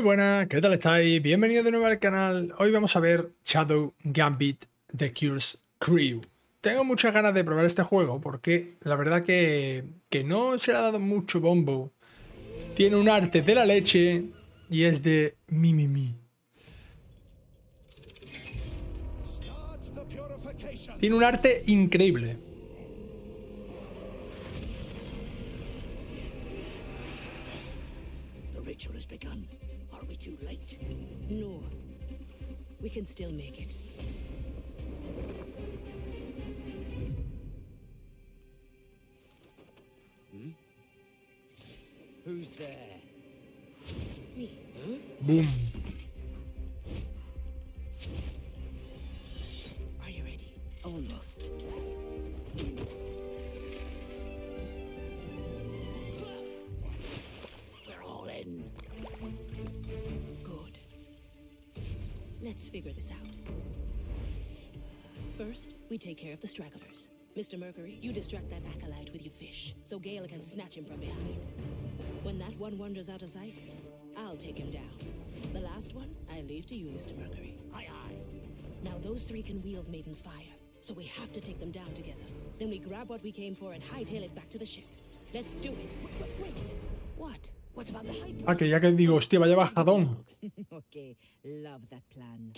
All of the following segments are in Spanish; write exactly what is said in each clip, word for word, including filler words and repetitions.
Muy buenas, ¿qué tal estáis? Bienvenidos de nuevo al canal. Hoy vamos a ver Shadow Gambit The Curse Crew. Tengo muchas ganas de probar este juego porque la verdad que, que no se le ha dado mucho bombo. Tiene un arte de la leche y es de mi mi mi. Tiene un arte increíble. The ritual has begun. Are we too late? No. We can still make it. Hmm? Who's there? Me. Huh? Boom. Are you ready? Almost. We're all in. Good. Let's figure this out. First, we take care of the stragglers. Mister Mercury, you distract that acolyte with your fish, so Gale can snatch him from behind. When that one wanders out of sight, I'll take him down. The last one, I leave to you, Mister Mercury. Aye, aye. Now those three can wield Maiden's Fire, so we have to take them down together. Then we grab what we came for and hightail it back to the ship. Let's do it. Wait, wait. What? What about the high Ah, que ya que digo, hostia, vaya bajadón. Okay, love that plan.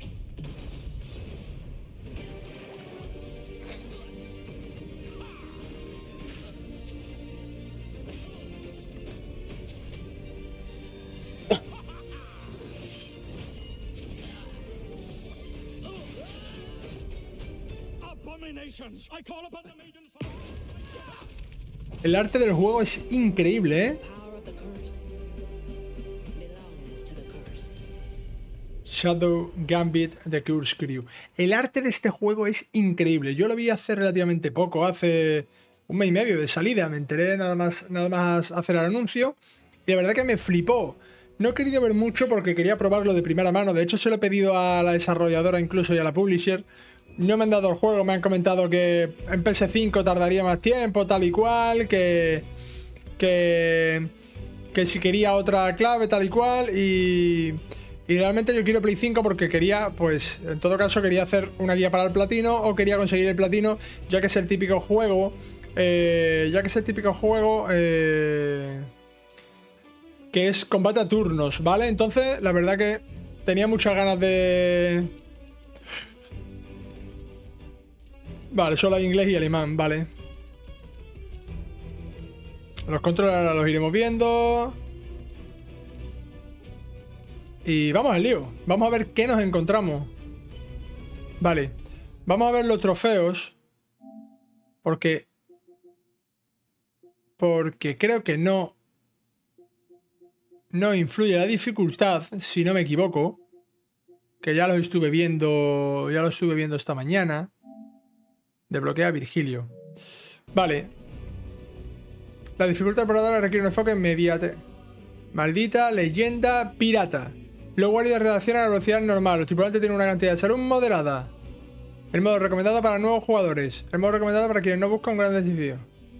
Abominations! I call upon the maiden's fire. El arte del juego es increíble, ¿eh? Power of the cursed belongs to the cursed. Shadow Gambit The Curse Crew. El arte de este juego es increíble. Yo lo vi hace relativamente poco, hace un mes y medio de salida. Me enteré nada más, nada más hacer el anuncio. Y la verdad que me flipó. No he querido ver mucho porque quería probarlo de primera mano. De hecho, se lo he pedido a la desarrolladora incluso y a la publisher. No me han dado el juego, me han comentado que en P S cinco tardaría más tiempo, tal y cual, que, que, que si quería otra clave, tal y cual, y, y realmente yo quiero Play cinco porque quería, pues, en todo caso quería hacer una guía para el platino o quería conseguir el platino, ya que es el típico juego, eh, ya que es el típico juego eh, que es combate a turnos, ¿vale? Entonces, la verdad que tenía muchas ganas de... Vale, solo hay inglés y alemán, vale. Los controles ahora los iremos viendo. Y vamos al lío. Vamos a ver qué nos encontramos. Vale. Vamos a ver los trofeos. Porque... Porque creo que no... No influye la dificultad, si no me equivoco. Que ya los estuve viendo... Ya los estuve viendo esta mañana. Desbloquea a Virgilio. Vale. La dificultad exploradora requiere un enfoque inmediato. Maldita, leyenda, pirata. Los guardias reaccionan a la velocidad normal. Los tripulantes tienen una cantidad de salud moderada. El modo recomendado para nuevos jugadores. El modo recomendado para quienes no buscan un gran desafío.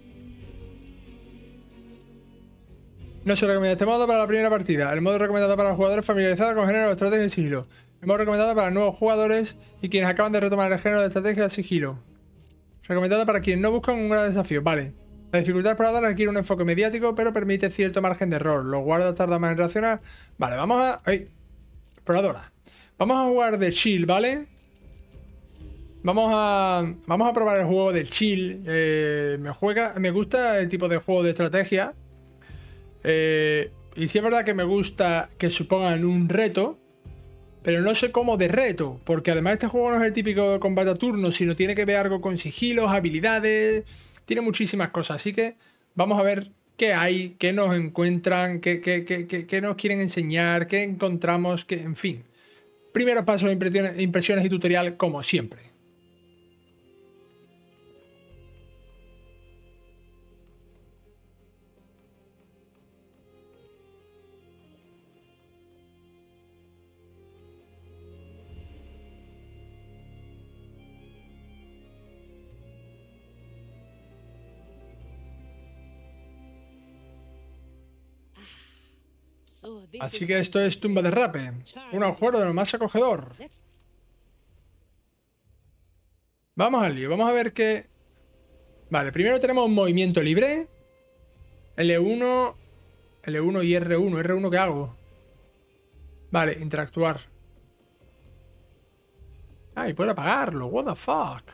No se recomienda este modo para la primera partida. El modo recomendado para los jugadores familiarizados con género de estrategia y sigilo. El modo recomendado para nuevos jugadores y quienes acaban de retomar el género de estrategia y sigilo. Recomendada para quienes no buscan un gran desafío. Vale. La dificultad exploradora requiere un enfoque mediático, pero permite cierto margen de error. Los guardas tardan más en reaccionar. Vale, vamos a... ¡Ay! Exploradora. Vamos a jugar de chill, ¿vale? Vamos a... Vamos a probar el juego de chill. Eh, me juega... Me gusta el tipo de juego de estrategia. Eh, y sí es verdad que me gusta que supongan un reto. Pero no sé cómo de reto, porque además este juego no es el típico combate a turnos, sino tiene que ver algo con sigilos, habilidades, tiene muchísimas cosas. Así que vamos a ver qué hay, qué nos encuentran, qué, qué, qué, qué, qué nos quieren enseñar, qué encontramos, qué, en fin. Primeros pasos, impresiones, impresiones y tutorial como siempre. So this Así is que esto es tumba de rape. Un agujero de lo más acogedor. Let's Vamos al lío, vamos a ver qué... Vale, primero tenemos movimiento libre. L uno... L uno y R uno. ¿R uno qué hago? Vale, interactuar. Ah, y puedo apagarlo. What the fuck.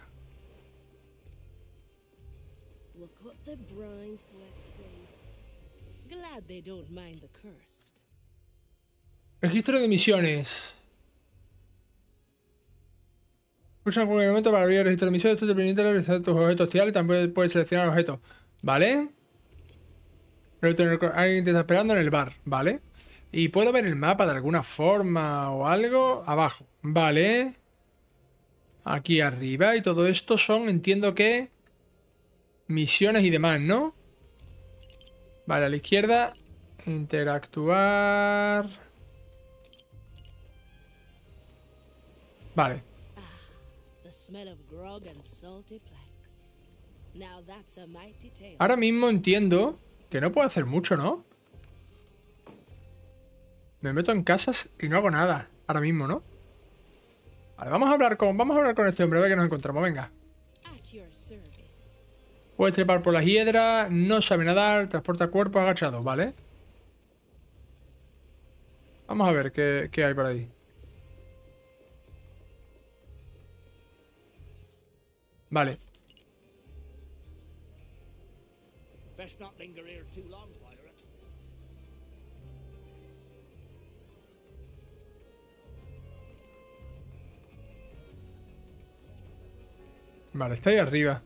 look what the brine swept in. Glad they don't mind the cursed. Registro de misiones. Usa en cualquier momento para abrir el registro de misiones. Esto te permite realizar tus objetos hostiles y también puedes seleccionar objetos. ¿Vale? Alguien te está esperando en el bar. ¿Vale? Y puedo ver el mapa de alguna forma o algo. Abajo. Vale. Aquí arriba. Y todo esto son, entiendo que... misiones y demás, ¿no? Vale, a la izquierda. Interactuar. Vale. The smell of grog and salty planks. Now that's a mighty tale. Ahora mismo entiendo que no puedo hacer mucho, ¿no? Me meto en casas y no hago nada. Ahora mismo, ¿no? Vale, vamos a hablar con, vamos a hablar con este hombre, a ver que nos encontramos. Venga. At your service. Puede trepar por las hiedras, no sabe nadar, transporta cuerpos agachados, ¿vale? Vamos a ver qué, qué hay por ahí. Vale. Best not linger here too long, pirate. Vale, está ahí arriba.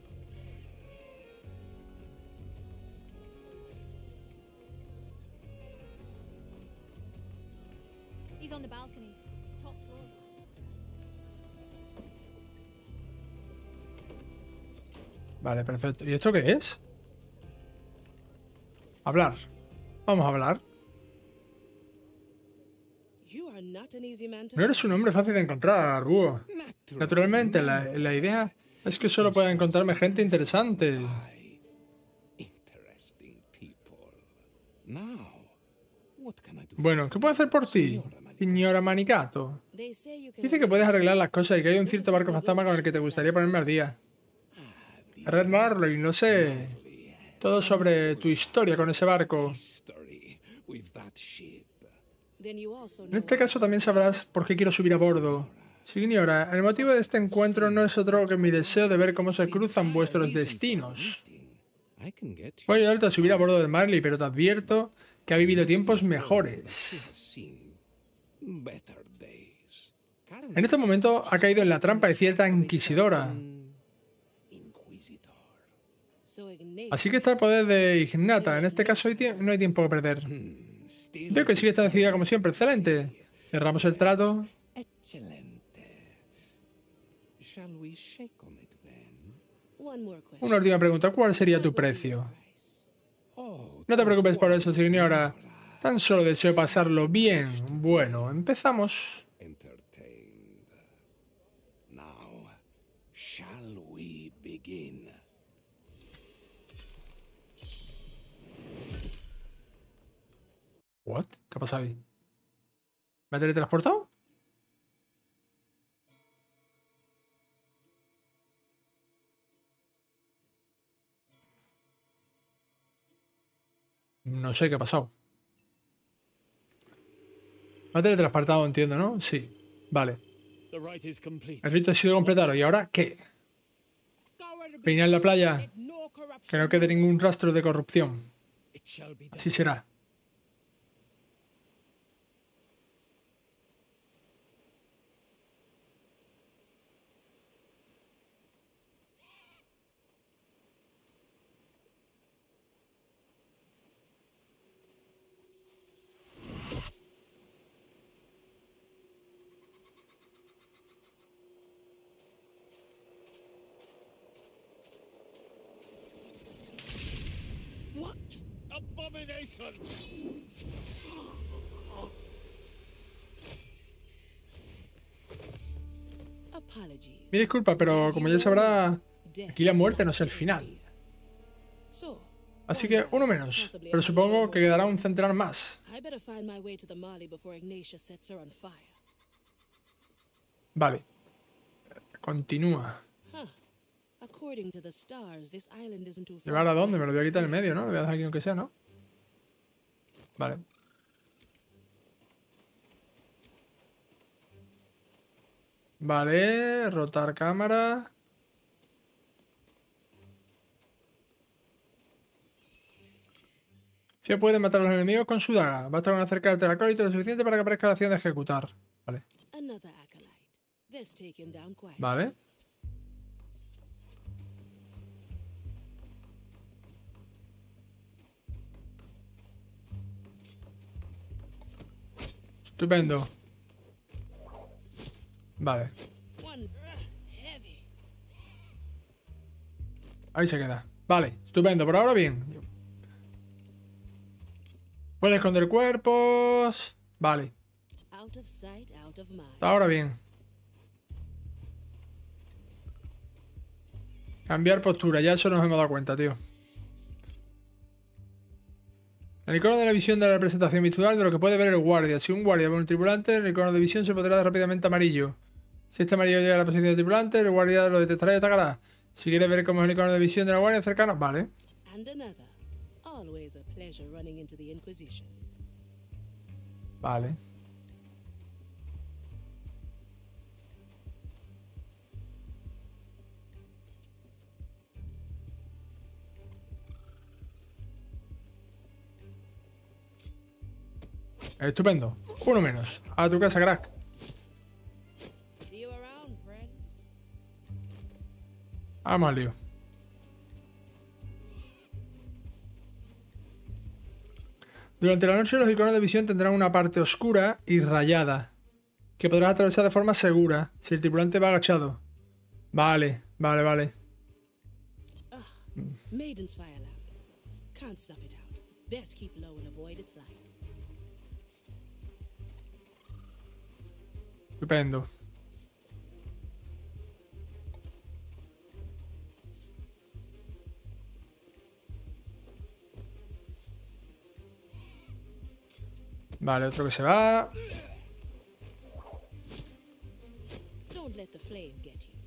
He's on the balcony, top floor. Vale, perfecto. ¿Y esto qué es? Hablar. Vamos a hablar. You are not an easy man to No eres un hombre fácil de encontrar, búho. Naturalmente, la, la idea es que solo pueda encontrarme gente interesante. Interesting people. Now, what can I do? Bueno, ¿qué puedo hacer por ti, señora Manicato? They say you can Dice que puedes arreglar las cosas y que hay un cierto barco fantasma con el que te gustaría ponerme al día. Red Marley, no sé. Todo sobre tu historia con ese barco. History with that ship. Then you also En know este caso también sabrás por qué quiero subir a bordo. Señora, el motivo de este encuentro no es otro que mi deseo de ver cómo se cruzan vuestros destinos. I can get you. Voy a ayudarte a subir a bordo de Marley, pero te advierto que ha vivido tiempos mejores. Seen better days. En este momento ha caído en la trampa de cierta inquisidora. Inquisitor. so Ignatius. Así que está el poder de Ignata. En este caso hay tie- no hay tiempo que perder. Still Veo que sigue está decidida como siempre. Excelente. Cerramos el trato. excelente. Shall we shake on it then? One more question. Una última pregunta. ¿Cuál sería tu precio? Oh, No te preocupes por eso, señora. Tan solo deseo pasarlo bien. Bueno, empezamos. entertained. Now, shall we begin? What? ¿Qué ha pasado ahí? ¿Me ha teletransportado? No sé qué ha pasado. Me ha teletransportado, entiendo, ¿no? Sí. Vale. The rite is complete. El rito ha sido completado. ¿Y ahora qué? Peinar la playa. Que no quede ningún rastro de corrupción. It shall be done. Así será. What? Abomination! Apologies. Mi disculpa, pero como ya sabrá, aquí la muerte no es el final. So, Así que uno menos. Pero supongo que quedará un centenar más. I better find my way to the Mali before Ignatia sets her on fire. Vale. Continúa. Huh. According to the stars, this island isn't too far. ¿Llevar a dónde? Me lo voy a quitar en medio, ¿no? Lo voy a dejar aquí aunque sea, ¿no? Vale. Vale, rotar cámara. Fia puede matar a los enemigos con su daga. Basta con acercarte al acólito lo suficiente para que aparezca la acción de ejecutar. Vale. Another acolyte. Best take him down quiet. Vale. Estupendo. Vale. One heavy. Ahí se queda. Vale, estupendo. Por ahora bien. Puede esconder cuerpos. Vale. Out of sight, out of mind. Hasta ahora bien. Cambiar postura. Ya eso nos hemos dado cuenta, tío. El icono de la visión de la representación visual de lo que puede ver el guardia. Si un guardia ve un tripulante, el icono de visión se pondrá rápidamente amarillo. Si este amarillo llega a la posición del tripulante, el guardia lo detectará y atacará. Si quieres ver cómo es el icono de visión de la guardia cercana, vale. And another. Always a pleasure running into the Inquisition. Vale. Estupendo. Uno menos. A tu casa, crack. See you around, friend. Vamos al lío. Durante la noche los iconos de visión tendrán una parte oscura y rayada que podrás atravesar de forma segura si el tripulante va agachado. Vale, vale, vale. Maiden's fire lamp. Can't snuff it out. Best keep low and avoid its light. Estupendo. Vale, otro que se va. Don't let the flame get you.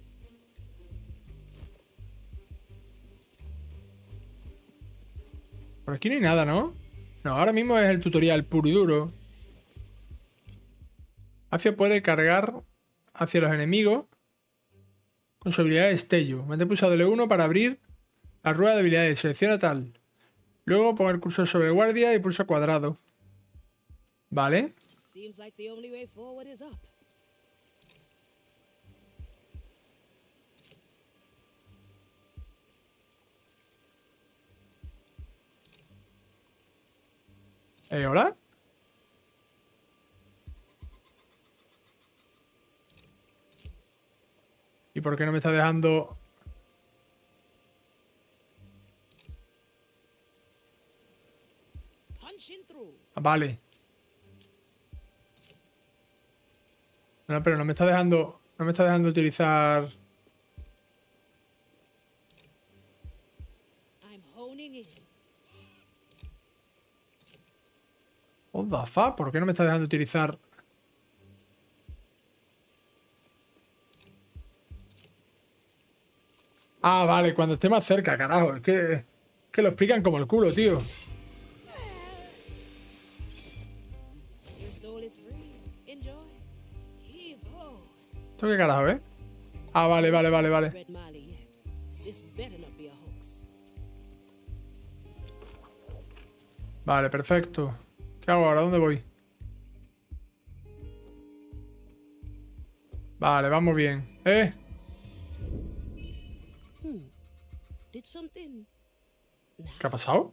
Por aquí no hay nada, ¿no? No, ahora mismo es el tutorial puro y duro. Afia puede cargar hacia los enemigos con su habilidad de destello. Mantén pulsado L uno para abrir la rueda de habilidades. Selecciona tal. Luego ponga el cursor sobre el guardia y pulsa cuadrado. Vale. Seems like the only way forward is up. Eh, ¿hola? ¿Y por qué no me está dejando...? Punching through. Ah, vale. No, pero no me está dejando... No me está dejando utilizar... I'm honing in. What the fuck? ¿Por qué no me está dejando utilizar...? Ah, vale, cuando esté más cerca, carajo. Es que, es que lo explican como el culo, tío. Your soul is free. Enjoy. Heave ho. ¿Esto qué carajo, eh? Ah, vale, vale, vale, vale. Red Mali yet. This better not be a hoax. Vale, perfecto. ¿Qué hago ahora? ¿Dónde voy? Vale, vamos bien. ¿Eh? Did something? ¿Qué ha pasado?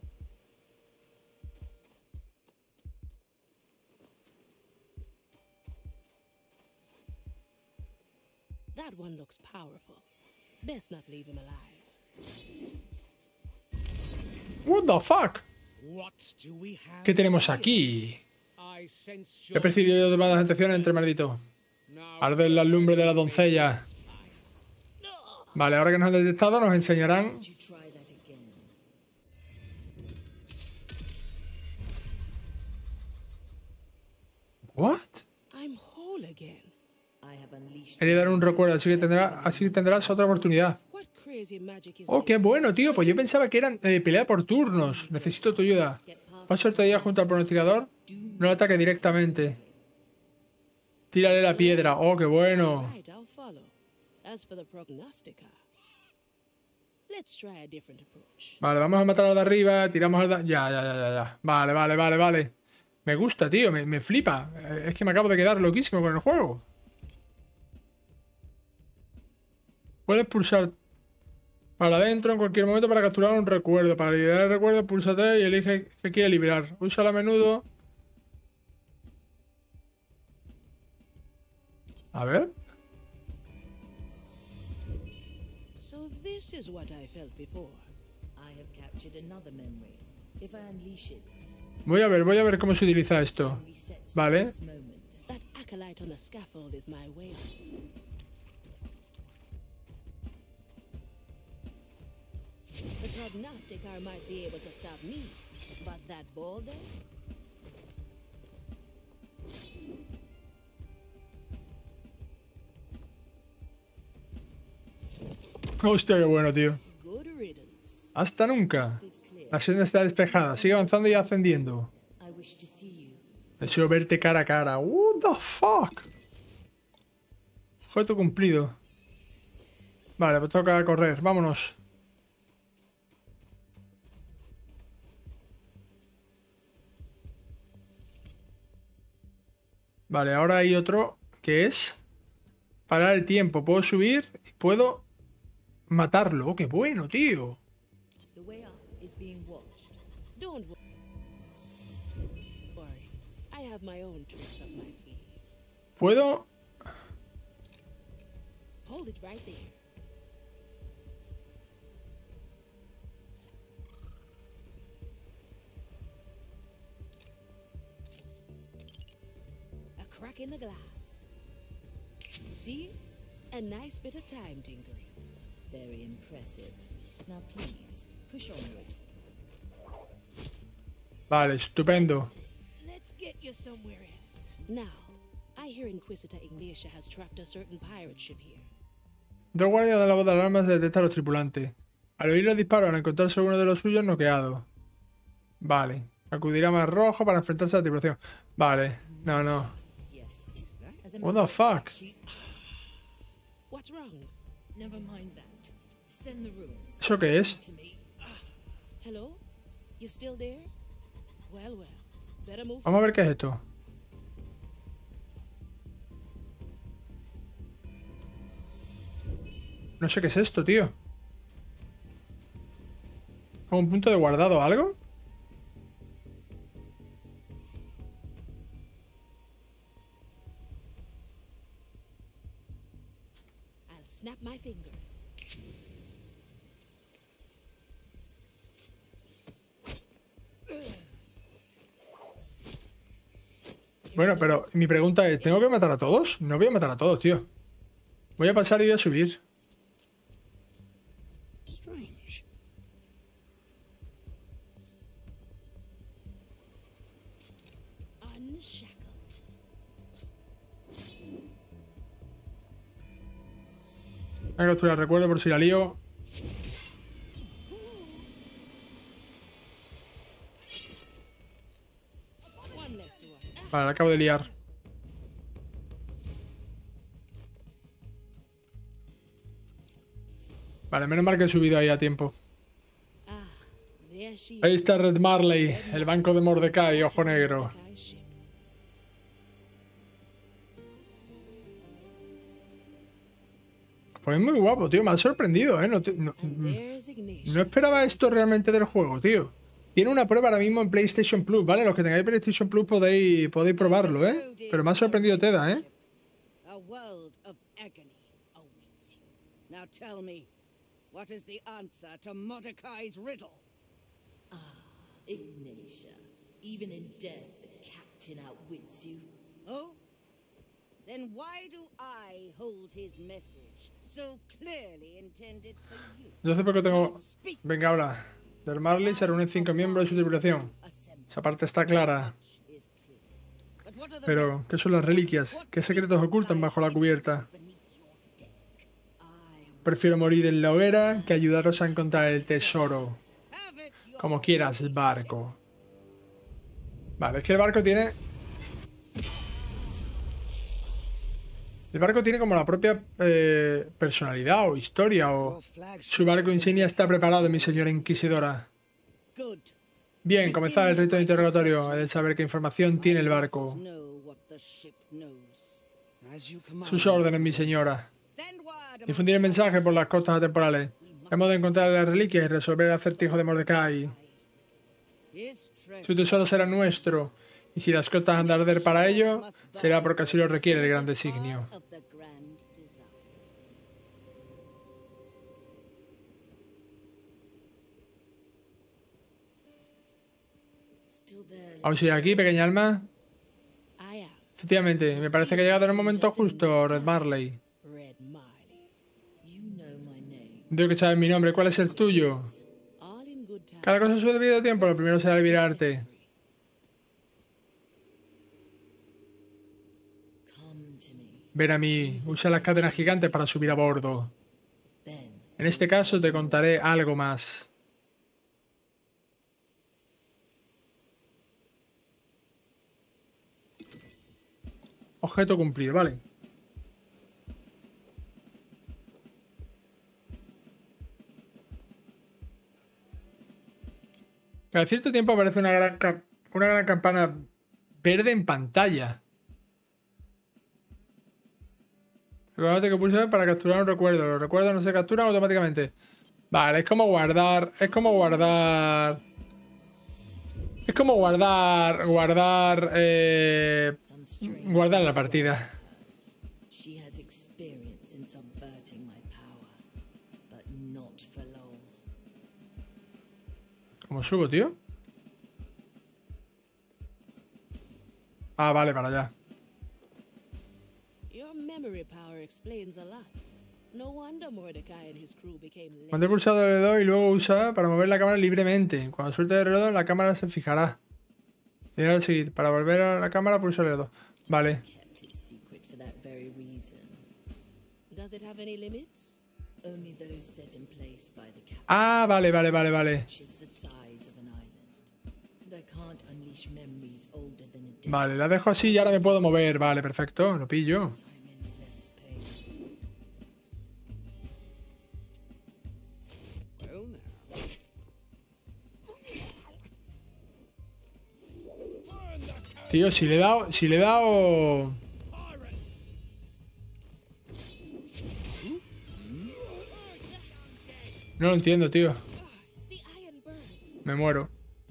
That one looks powerful. Best not leave him alive. What the fuck? What do we have ¿Qué tenemos here? aquí? I sense He your percibido yo tomadas intenciones entre malditos. now Arden las lumbres de la doncella. Vale, ahora que nos han detectado nos enseñarán... You try that again. ¿What? I'm whole again. I have unleashed. Quería dar un recuerdo, así que, tendrá, así tendrás otra oportunidad. What crazy magic is Oh, qué this? bueno, tío. Pues yo pensaba que eran eh, pelea por turnos. Necesito tu ayuda. Paso el día junto al pronosticador. No le ataque directamente. Tírale la piedra. Oh, qué bueno. Right, I'll follow. As for the prognostica, let's try a different approach. Vale, vamos a matar a los de arriba. Tiramos al de... Ya, ya, ya, ya, ya. Vale, vale, vale, vale. Me gusta, tío. Me, me flipa. Eh, Es que me acabo de quedar loquísimo con el juego. Puedes pulsar para adentro en cualquier momento para capturar un recuerdo. Para liberar el recuerdo, púlsate y elige qué quieres liberar. Úsalo a menudo. A ver. So this is what I felt before. I have captured another memory. If I unleash it, Voy a ver, voy a ver cómo se utiliza esto. resets Vale. this moment. That acolyte on the scaffold is my way. The prognosticar might be able to stop me, but that ball there? Hostia, qué bueno, tío. Good riddance. Hasta nunca. Is clear. La senda está despejada. Sigue avanzando y ascendiendo. I wish to see you. Deseo verte cara a cara. What the fuck? Objeto cumplido. Vale, pues toca correr. Vámonos. Vale, ahora hay otro que es parar el tiempo. Puedo subir y puedo matarlo. Oh, qué bueno, tío. The way up is being watched. Don't wo- worry. I have my own tricks up my sleeve. Puedo... Hold it right there. A crack in the glass. See? A nice bit of time tinkering. Very impressive. Now please, push onward. Vale, estupendo. Let's get you somewhere else. Now, I hear Inquisitor Ignatia has trapped a certain pirate ship here. Dos guardias de la voz de alarma se detectan a los tripulantes. Al oír los disparos, al encontrarse uno de los suyos noqueado. Vale. Acudirá más rojo para enfrentarse a la tripulación. Vale. No, no. Yes. As a What matter the of fuck? fact, she- What's wrong? Never mind that. Send the ruins ¿Eso qué es? to me. Hello? You still there? Well, well. Better move. Vamos a ver qué es esto. No sé qué es esto, tío. ¿Como un punto de guardado o algo? I'll snap my fingers. Bueno, pero mi pregunta es, ¿tengo que matar a todos? No voy a matar a todos, tío. Voy a pasar y voy a subir. Strange. Unshackle. Voy a capturar recuerdo por si la lío. One less to worry. Vale, la acabo de liar. Vale, menos mal que he subido ahí a tiempo. Ah, there she Ahí está Red Marley, el banco de Mordecai, ojo negro. Mordecai's ship. Pues es muy guapo, tío. Me ha sorprendido, ¿eh? No, te- no- And there's Ignatia. no esperaba esto realmente del juego, tío. Tiene una prueba ahora mismo en PlayStation Plus, ¿vale? Los que tengáis PlayStation Plus podéis, podéis probarlo, ¿eh? Pero me ha sorprendido Teda, ¿eh? A world of agony awaits you. Now tell me, what is the answer to Mordecai's riddle? Ignatia. Even in death, the captain outwits you. Oh? Then why do I hold his message so clearly intended for you? Yo sé por qué tengo... Venga, ahora. Del Marley se reúnen cinco miembros de su tripulación. Assemble Esa parte está clara. is clear. But What are the Pero, ¿qué son las reliquias? ¿Qué secretos ocultan bajo la cubierta? Prefiero morir en la hoguera que ayudaros a encontrar el tesoro. have it your Como quieras, barco. Vale, es que el barco tiene... El barco tiene como la propia eh, personalidad o historia o... Su barco insignia está preparado, mi señora inquisidora. good? Bien, comenzad el rito de interrogatorio. He de saber qué información tiene el barco. Know what the ship knows. Sus órdenes, mi señora. Send word. Difundir el mensaje por las costas atemporales. Hemos de encontrar las reliquias y resolver el acertijo de Mordecai. His treasure Su tesoro será nuestro. Y si las costas han de arder para ello, será porque así lo requiere el gran designio. of the grand design. Still there. ¿Aún sigue aquí, pequeña alma? I am Efectivamente, me parece que ha llegado en el momento justo, Red Marley. Red Marley. You know my name. Veo que sabes mi nombre. ¿Cuál es el tuyo? All in good time. Cada cosa a su debido tiempo. Lo primero será liberarte. Come to me. Ven a mí. Usa las cadenas gigantes para subir a bordo. Then En este caso te contaré algo más. Objeto cumplir, vale. Cada cierto tiempo aparece una gran, ca- una gran campana verde en pantalla. Recuerda que pulse para capturar un recuerdo. Los recuerdos no se capturan automáticamente. Vale, es como guardar. Es como guardar. Es como guardar. Guardar. Eh, some strange. guardar la partida. She has experience in subverting my power, but not for long. ¿Cómo subo, tío? Ah, vale, para allá. Your memory power explains a lot. No wonder Mordecai and his crew became Mantén pulsado el R dos y luego usa para mover la cámara libremente. Cuando suelte el R dos, la cámara se fijará. Y ahora seguir. Para volver a la cámara, pulsa el R dos. Vale. kept it secret for that very reason. Does it have any limits? Only those set in place by the captain, Ah, vale, vale, vale, vale. which is the size of an island. And I can't unleash memories older than a day. Vale, la dejo así y ahora me puedo mover. Vale, perfecto. Lo pillo. So I'm in less pain. Well, now. Tío, si le he dado... Si le he dado... No lo entiendo, tío. The iron burns. Me muero.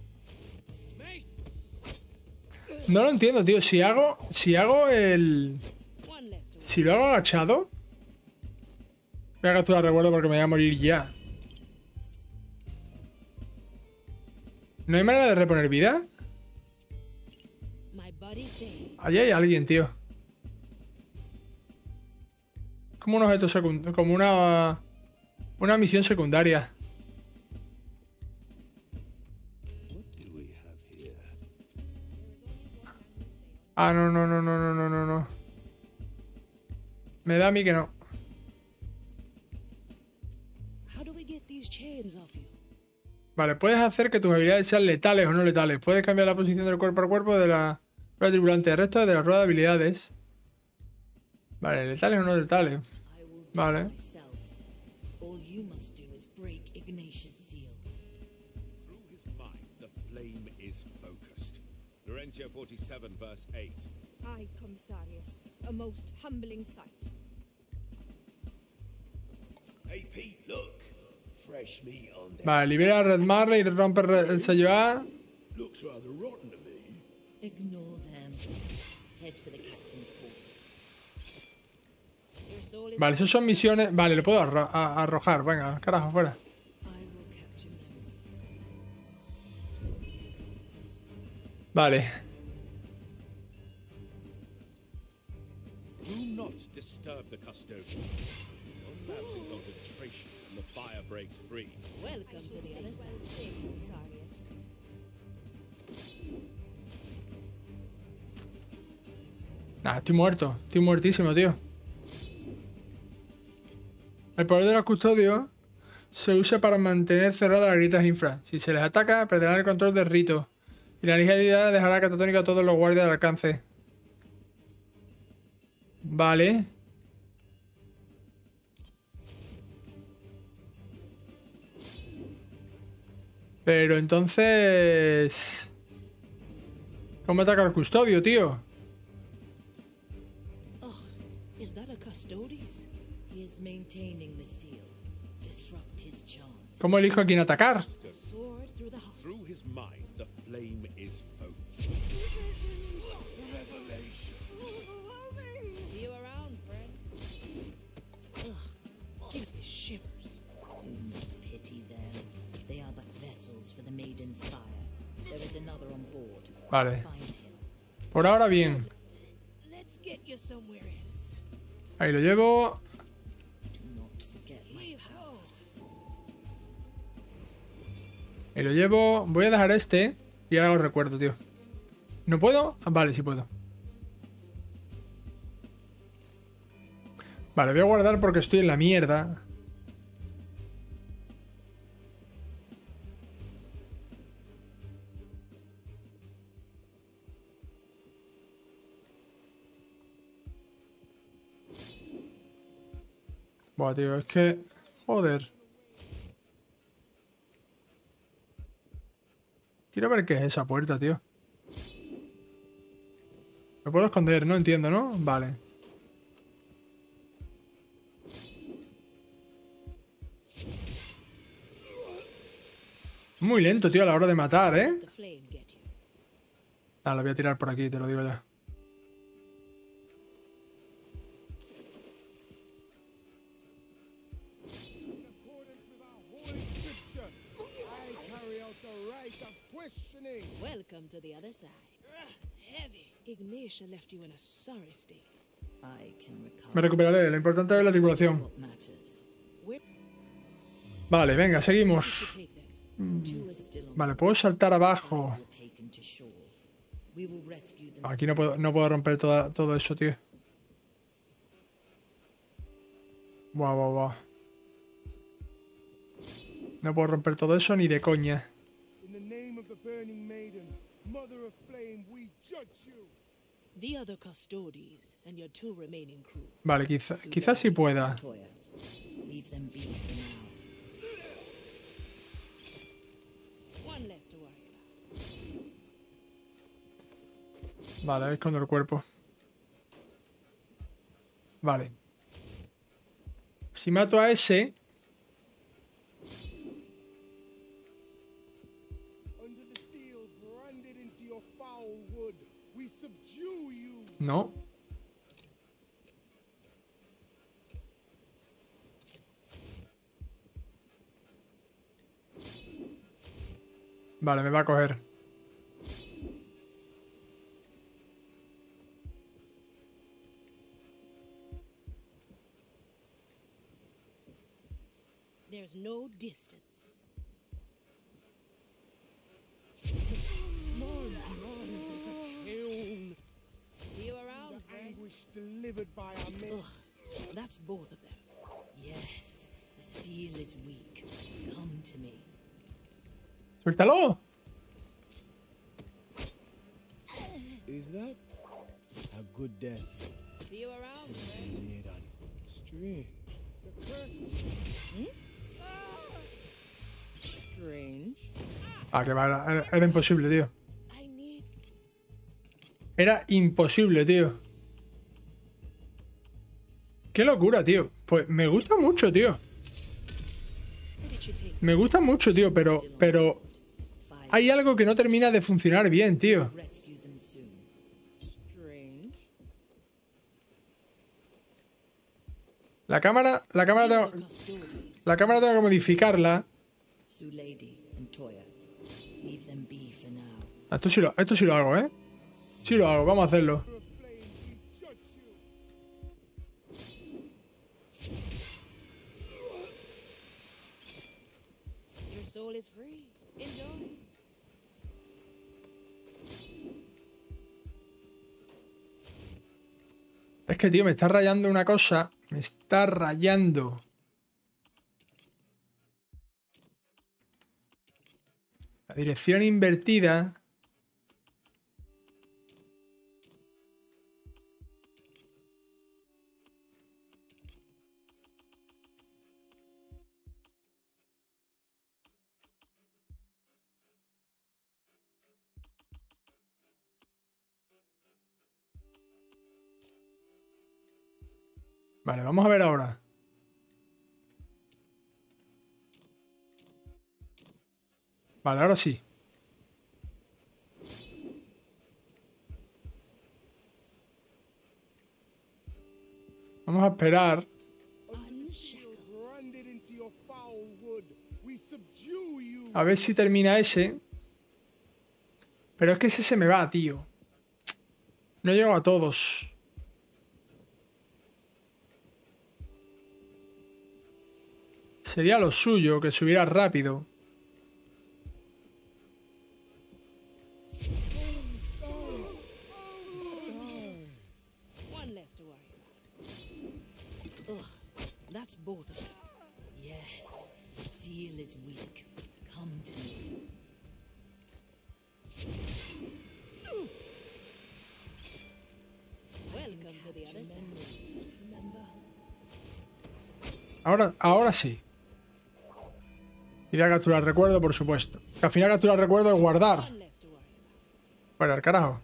No lo entiendo, tío. Si hago... Si hago el... One less to Si lo hago agachado... Voy a capturar recuerdo porque me voy a morir ya. ¿No hay manera de reponer vida? my body saved. Allí hay alguien, tío. Como un objeto secundario. Como una... Una misión secundaria. What do we have here? Ah, no, no, no, no, no, no, no, no. Me da a mí que no. How do we get these chains off you? Vale, puedes hacer que tus habilidades sean letales o no letales. Puedes cambiar la posición del cuerpo a cuerpo de la rueda tripulante. El resto de la rueda de habilidades. Vale, letales o no letales. I will do Vale. it myself. All you must do is break Ignatius' seal. Through his mind, the flame is focused. Laurentio forty-seven, verse eight. Aye, Commissarius. A most humbling sight. Hey Pete, look. Fresh meat on there. Vale, libera a Red Marley y rompe re- el sello A. Looks rather rotten to me. Ignore them. Head for the captain's quarters. Your soul is Vale, esos son misiones. Vale, lo puedo arro- a- arrojar. Venga, carajo, fuera. I will capture memories. Vale. Do not disturb the custodian. One lapse in concentration and the fire breaks free. Welcome to the other side. Commissarius. Nah, estoy muerto. Estoy muertísimo, tío. El poder de los custodios se usa para mantener cerradas las grietas infra. Si se les ataca, perderán el control del rito. Y la ligeridad dejará catatónica a todos los guardias al alcance. Vale. Pero entonces... ¿Cómo ataca al custodio, tío? Ugh, is that a custodies? He is maintaining the seal. Disrupt his charms. ¿Cómo elijo a quién atacar? The sword through the heart. Through his mind, the flame is focused. Revelation. See you around, friend. Ugh, gives me shivers. Do not pity them. They are but vessels for the maiden's fire. There is another on board. Vale. Find him. Por ahora bien. Let's get you somewhere else. Ahí lo llevo. Do not forget my power. Ahí lo llevo. Voy a dejar este. Y ahora lo recuerdo, tío. ¿No puedo? Ah, vale, sí puedo. Vale, voy a guardar porque estoy en la mierda. Buah, tío, es que... Joder. Quiero ver qué es esa puerta, tío. Me puedo esconder, no entiendo, ¿no? Vale. Muy lento, tío, a la hora de matar, ¿eh? The flame get you. Ah, la voy a tirar por aquí, te lo digo ya. Welcome to the other side. Heavy. Ignatia left you in a sorry state. I can recover. Me recuperaré, lo importante es la tripulación. What matters? Vale, venga, seguimos. Take them. Two are still on Vale, puedo saltar abajo. board, taken to shore. We will rescue them. Aquí no puedo, no puedo romper toda, todo eso, tío. Buah, buah, buah. No puedo romper todo eso ni de coña. In the name of the burning maiden, mother of flame, we judge you. The other custodies and your two remaining crew. Vale, quizá, quizás sí pueda. Toya. Leave them be for now. One less to worry about. Vale, escondo el cuerpo. Vale. Si mato a ese... Under the seal branded into your foul wood, we subdue you. No. Vale, me va a coger. There's no distance. Come on, come on, there's a kiln. See you around, The friend. anguish delivered by our men. Ugh, that's both of them. Yes, the seal is weak. Come to me. ¡Suéltalo! Is that a good death? See you around, friend. Maiden. Strange. The curse. Strange. Ah, que va, era, era imposible, tío. I need Era imposible, tío. Qué locura, tío. Pues me gusta mucho, tío. Where did you take Me gusta mucho, tío, pero... Pero... Hay algo que no termina de funcionar bien, tío. Rescue them soon. Strange. La cámara... La cámara tengo... custodies? La cámara tengo que modificarla. Sue Lady and Toya. Leave them be for now. Esto sí lo, esto sí lo hago, ¿eh? Sí lo hago, vamos a hacerlo. Mother of flame, we judge you. Your soul is free. Enjoy. que, tío, me está rayando una cosa. Me está rayando. La dirección invertida. Vale, vamos a ver ahora. Vale, ahora sí. Vamos a esperar. A ver si termina ese. Pero es que ese se me va, tío. No llego a todos. Sería lo suyo que subiera rápido. That's both of them. Yes, the seal is weak. Come to me. Welcome to the other side. Remember? Ahora, ahora sí. Iré a capturar recuerdo, por supuesto. Que al final capturar recuerdo es guardar. Bueno, al carajo.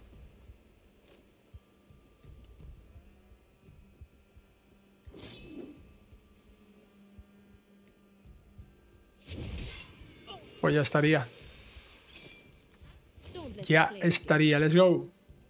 Pues ya estaría. Ya estaría. Let's go.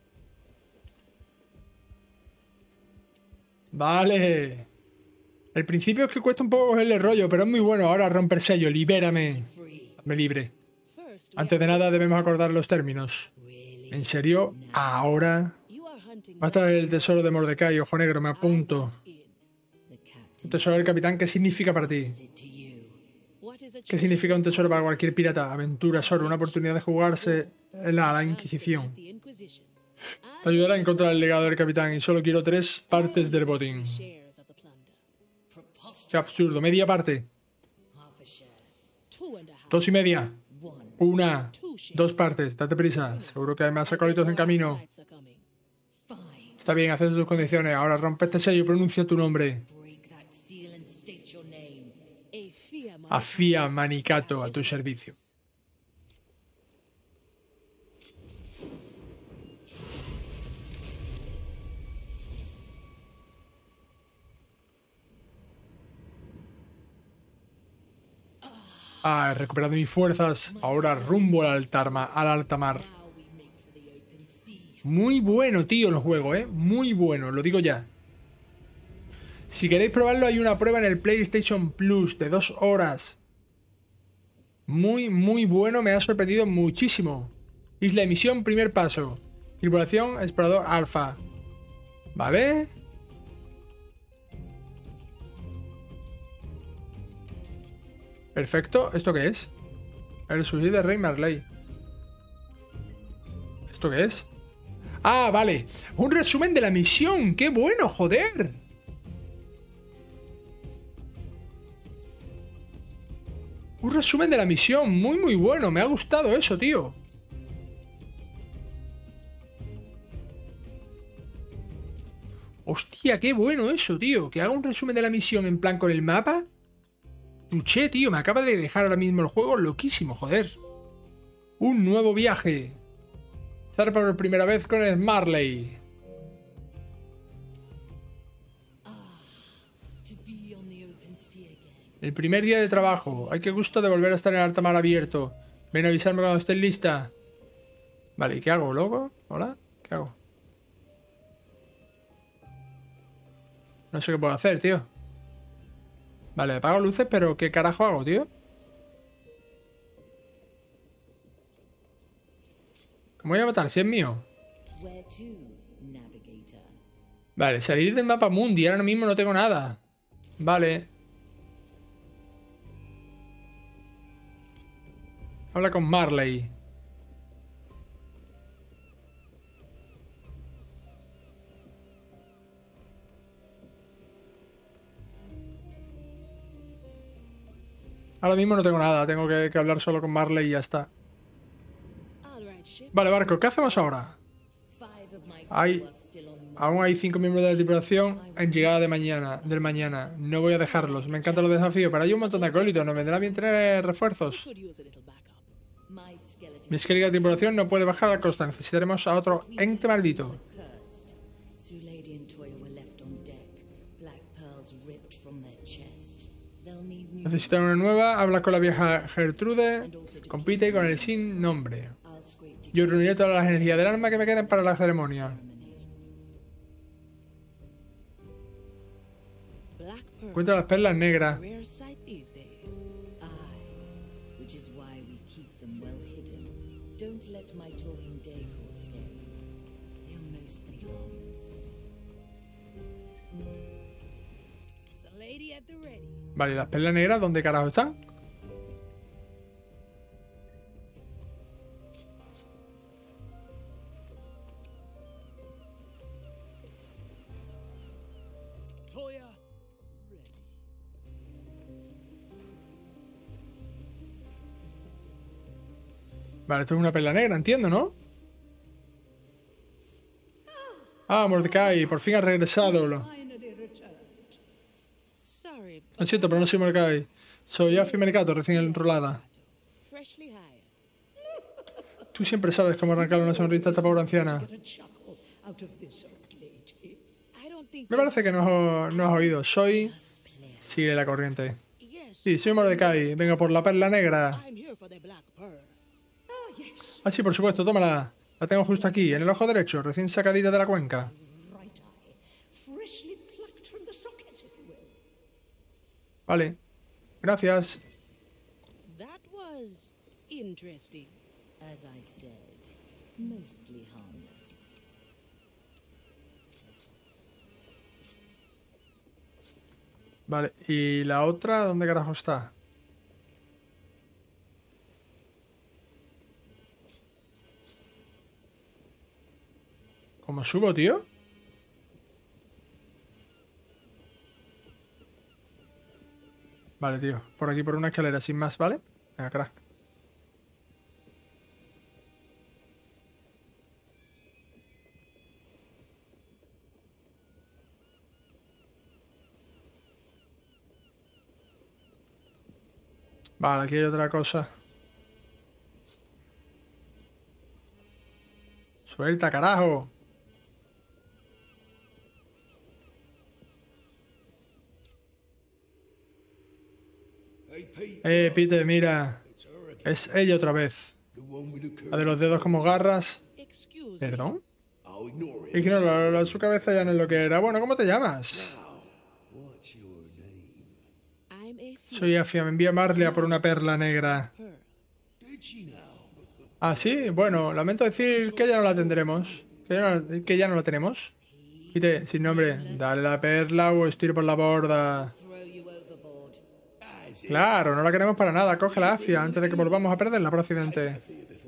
Vale. El principio es que cuesta un poco cogerle rollo, pero es muy bueno. Ahora romper sello. Libérame. Me libre. Antes de nada debemos acordar los términos. ¿En serio? ¿Ahora? Va a traer el tesoro de Mordecai, ojo negro, me apunto. El tesoro del capitán, ¿qué significa para ti? ¿Qué significa un tesoro para cualquier pirata? Aventura, solo una oportunidad de jugarse en la, la Inquisición. Te ayudará a encontrar el legado del capitán y solo quiero tres partes del botín. Qué absurdo. Media parte. Dos y media. Una. Dos partes. Date prisa. Seguro que hay más acólitos en camino. Está bien, haces tus condiciones. Ahora rompe este sello y pronuncia tu nombre. Afia Manicato, a tu servicio. Ah, he recuperado mis fuerzas. Ahora rumbo al altarma, al alta mar. Muy bueno, tío, el juego, ¿eh? Muy bueno, lo digo ya. Si queréis probarlo, hay una prueba en el PlayStation Plus de dos horas. Muy, muy bueno, me ha sorprendido muchísimo. Isla de misión, primer paso. Tripulación, explorador alfa. ¿Vale? Perfecto. ¿Esto qué es? El suicidio de Rey Marley. ¿Esto qué es? Ah, vale. Un resumen de la misión. ¡Qué bueno, joder! Un resumen de la misión. Muy, muy bueno. Me ha gustado eso, tío. Hostia, qué bueno eso, tío. Que haga un resumen de la misión en plan con el mapa. Tuché, tío. Me acaba de dejar ahora mismo el juego loquísimo, joder. Un nuevo viaje. Zarpa por primera vez con el Marley. El primer día de trabajo. Ay, qué gusto de volver a estar en el alta mar abierto. Ven a avisarme cuando estés lista. Vale, ¿y qué hago, loco? ¿Hola? ¿Qué hago? No sé qué puedo hacer, tío. Vale, apago luces, pero ¿qué carajo hago, tío? ¿Cómo voy a matar si es mío? Vale, salir del mapa mundi. Ahora mismo no tengo nada. Vale. Habla con Marley. Ahora mismo no tengo nada, tengo que, que hablar solo con Marley y ya está. Vale, barco, ¿qué hacemos ahora? Hay, aún hay cinco miembros de la tripulación en llegada de mañana, del mañana. No voy a dejarlos. Me encantan los desafíos, pero hay un montón de acólitos. ¿Nos vendrá bien tener refuerzos? Mi esquelética tripulación no puede bajar a la costa. Necesitaremos a otro ente maldito. Necesitan una nueva. Habla con la vieja Gertrude. Compite con el sin nombre. Yo reuniré todas las energías del alma que me queden para la ceremonia. Encuentra las perlas negras. Vale, ¿las perlas negras dónde carajo están? Vale, esto es una perla negra, entiendo, ¿no? Ah, Mordecai, por fin has regresado. Lo siento, pero no soy Mordecai. Soy Afi Mericato, recién enrolada. Tú siempre sabes cómo arrancar una sonrisa a esta pobre anciana. Me parece que no, no has oído. Soy... Sigue la corriente. Sí, soy Mordecai. Vengo por la perla negra. Ah, sí, por supuesto, tómala. La tengo justo aquí, en el ojo derecho, recién sacadita de la cuenca. Vale. Gracias. Vale, ¿y la otra dónde carajo está? ¿Cómo subo, tío? Vale, tío. Por aquí, por una escalera, sin más, ¿vale? Venga, crack. Vale, aquí hay otra cosa. ¡Suelta, carajo! Eh, Peter, mira. Es ella otra vez. La de los dedos como garras. ¿Perdón? Ignóralo, lo de su cabeza ya no es lo que era. Bueno, ¿cómo te llamas? Soy Afia, me envía Marley a por una perla negra. Ah, sí, bueno, lamento decir que ya no la tendremos. Que ya no, que ya no la tenemos. Peter, sin nombre, dale la perla o estiro por la borda. Claro, no la queremos para nada. Coge la Afia antes de que volvamos a perderla por accidente.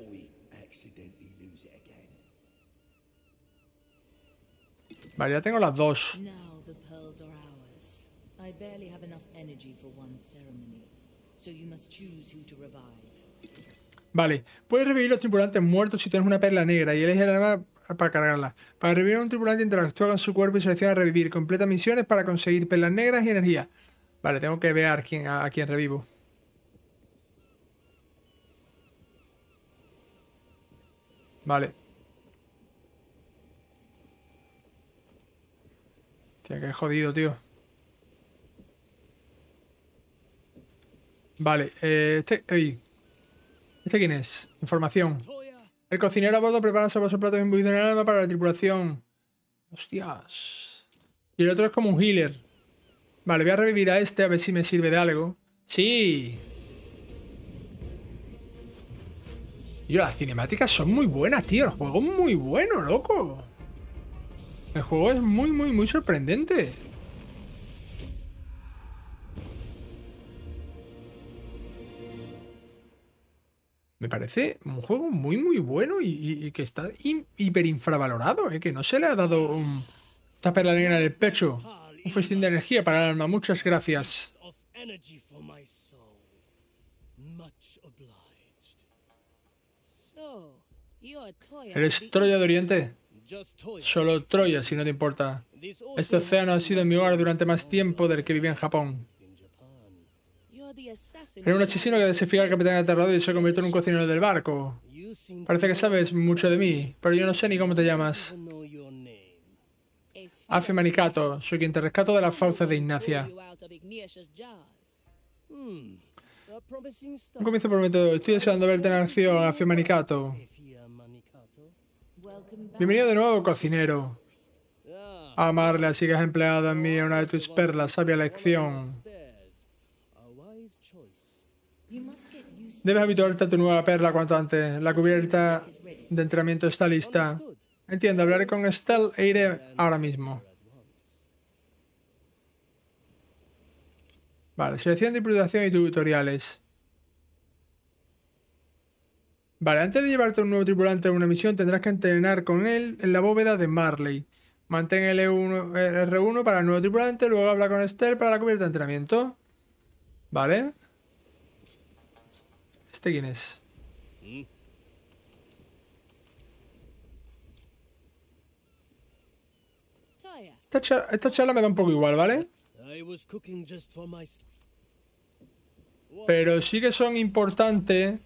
Vale, ya tengo las dos. Vale, puedes revivir los tripulantes muertos si tienes una perla negra y eliges el arma para cargarla. Para revivir a un tripulante interactúa con su cuerpo y selecciona revivir. Completa misiones para conseguir perlas negras y energía. Vale, tengo que ver a quién, a, a quién revivo. Vale. Tío, que jodido, tío. Vale, eh, este... Ey. ¿Este quién es? Información. El cocinero a bordo prepara sabrosos platos imbuidos en el alma para la tripulación. Hostias. Y el otro es como un healer. Vale, voy a revivir a este a ver si me sirve de algo. ¡Sí! Y las cinemáticas son muy buenas, tío. El juego es muy bueno, loco. El juego es muy, muy, muy sorprendente. Me parece un juego muy, muy bueno y, y, y que está hiper infravalorado, ¿eh? Que no se le ha dado un... Esta perla negra en el pecho. Un festín de energía para el alma. Muchas gracias. Much obliged. So, you're Toya. ¿Eres Troya de Oriente? Just Toya. Solo Troya, si no te importa. This Este also océano ha sido mi hogar durante más tiempo del que viví en Japón. in Japan. You're the assassin. Era un asesino que desafía al capitán aterrado y se convirtió en un cocinero del barco. You seem Parece que sabes mucho de mí, pero yo no sé ni cómo te llamas. to know your name. Alfie Manicato, soy quien te rescato de las fauces de Ignacia. You out of Ignatius' jaws. Hmm. A promising Un start. comienzo prometedor. Estoy deseando verte en acción, Alfie Manicato. Fia Manicato. Welcome back. Bienvenido de nuevo, cocinero. Ah, A Marley, así que has empleado en mí una de tus perlas, sabia lección. spares. A wise choice. You must get used Debes habituarte a tu nueva perla cuanto antes. La cubierta de entrenamiento está lista. Entiendo, hablaré con Estelle e iré ahora mismo. Vale, selección de implementación y tutoriales. Vale, antes de llevarte a un nuevo tripulante a una misión tendrás que entrenar con él en la bóveda de Marley. Mantén L uno, R uno para el nuevo tripulante, luego habla con Estelle para la cubierta de entrenamiento. Vale. ¿Este quién es? Toya. Esta, cha- esta charla me da un poco igual, ¿vale? I was cooking just for my. Pero sí que son importantes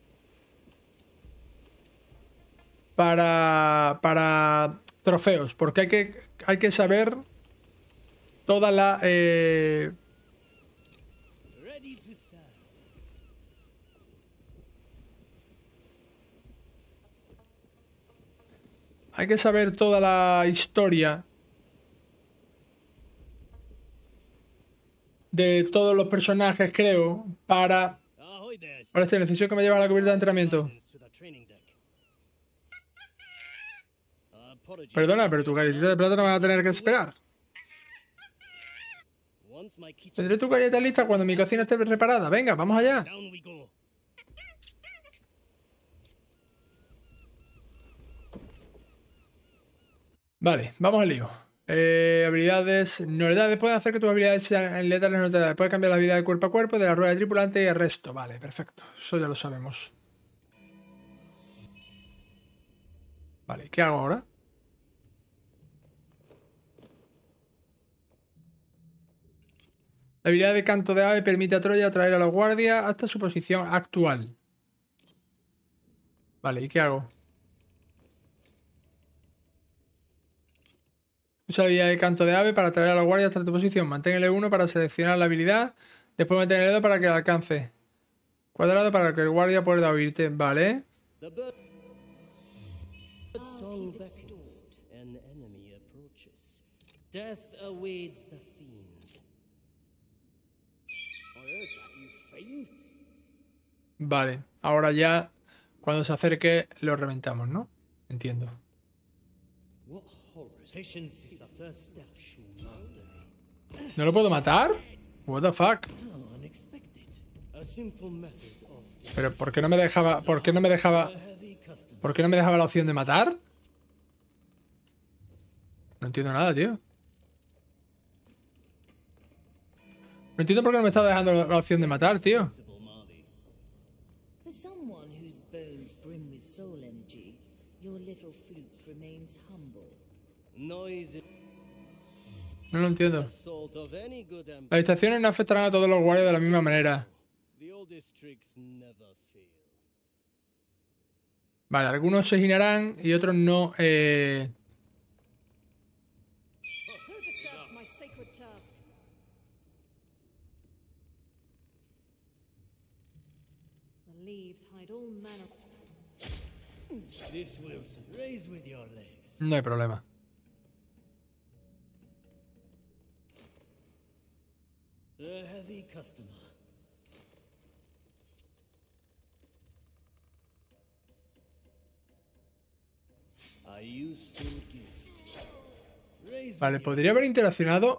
para, para trofeos, porque hay que, hay que saber toda la... eh, Ready to serve. hay que saber toda la historia de todos los personajes, creo, para... Ahoy there. Ahora este necesito que me lleve a la cubierta de entrenamiento. To the training deck. Apologies. Perdona, pero tu galletita de plata no van a tener que esperar. Once my kitchen. Tendré tu galleta lista cuando mi cocina esté preparada. Venga, vamos allá. Down we go. Vale, vamos al lío. Eh, habilidades, novedades. Pueden hacer que tus habilidades sean letales novedades. Puedes cambiar la habilidad de cuerpo a cuerpo, de la rueda de tripulante y el resto. Vale, perfecto. Eso ya lo sabemos. Vale, ¿qué hago ahora? La habilidad de canto de ave permite a Troya atraer a los guardias hasta su posición actual. Vale, ¿y qué hago? Usa la habilidad de canto de ave para atraer a los guardias hasta tu posición. Mantén L uno para seleccionar la habilidad. Después mantén el dedo para que la alcance. Cuadrado para que el guardia pueda oírte. Vale. The bird song beckons. An enemy approaches. Death awaits the fiend. I heard that, you fiend. Vale. Ahora ya, cuando se acerque, lo reventamos, ¿no? Entiendo. What horrors? Patience is the first step to mastery. ¿No lo puedo matar? What the fuck? Oh, unexpected. A simple method of Pero ¿por qué no me dejaba? ¿Por qué no me dejaba? heavy custom. ¿Por qué no me dejaba la opción de matar? No entiendo nada, tío. No entiendo por qué no me está dejando la la opción de matar, tío. Sensible Marley. For someone whose bones brim with soul energy, your little flute remains humble. Noise is No lo entiendo. the salt of any good ambition. Las distracciones no afectarán a todos los guardias de la misma manera. The oldest tricks never fail. Vale, algunos se girarán y otros no. Eh... Who disturbs my sacred task? The leaves hide all manner. This will raise with your legs. No hay problema. A heavy customer. A useful gift. Raise Vale, with your podría haber interaccionado.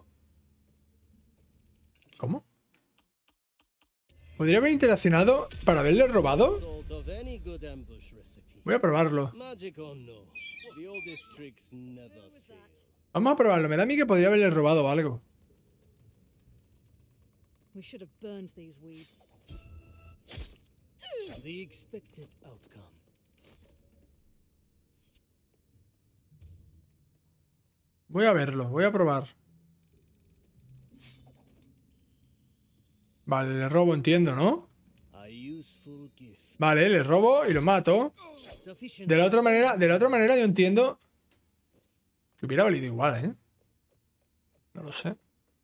¿Cómo? ¿Podría haber interaccionado para haberle robado? salt of any good ambush recipe. Voy a probarlo. Magic or no, the oldest tricks never fail. Vamos a probarlo. Me da a mí que podría haberle robado algo. We should have burned these weeds. The expected outcome. Voy a verlo, voy a probar. Vale, le robo, entiendo, ¿no? A useful gift. Vale, le robo y lo mato. De la otra manera, de la otra manera yo entiendo que hubiera valido igual, ¿eh? No lo sé.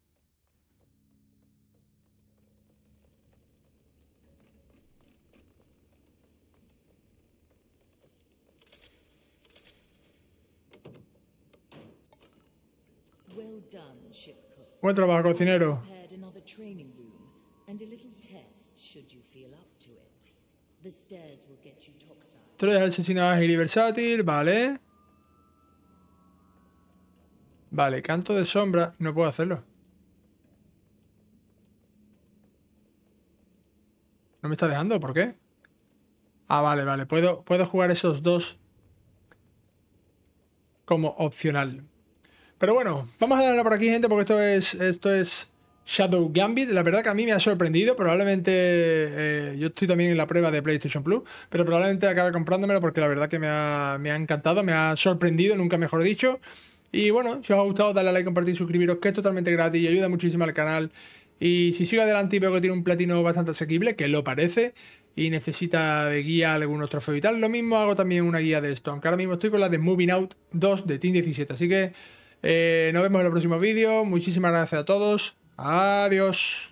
Well done, ship cook. Buen trabajo, cocinero. Prepared another training room and a little test should you feel up to it. The stairs will get you topside. Tres asesinos ágil y versátil, vale. Vale, canto de sombra. No puedo hacerlo. No me está dejando, ¿por qué? Ah, vale, vale. Puedo, puedo jugar esos dos como opcional. Pero bueno, vamos a darle por aquí, gente, porque esto es, esto es Shadow Gambit. La verdad que a mí me ha sorprendido. Probablemente eh, yo estoy también en la prueba de PlayStation Plus, pero probablemente acabe comprándomelo porque la verdad que me ha, me ha encantado, me ha sorprendido, nunca mejor dicho. Y bueno, si os ha gustado, dale a like, compartir, suscribiros, que es totalmente gratis y ayuda muchísimo al canal. Y si sigo adelante y veo que tiene un platino bastante asequible, que lo parece, y necesita de guía algunos trofeos y tal, lo mismo hago también una guía de esto. Aunque ahora mismo estoy con la de Moving Out dos de Team diecisiete. Así que eh, nos vemos en los próximos vídeos. Muchísimas gracias a todos. Adiós.